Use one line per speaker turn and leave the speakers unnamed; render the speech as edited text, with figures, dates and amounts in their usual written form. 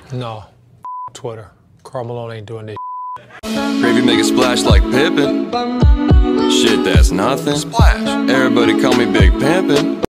No, Twitter. Karl Malone ain't doing this.
Gravy make a splash like Pippin. Shit, that's nothing. Splash. Everybody call me Big Pimpin'.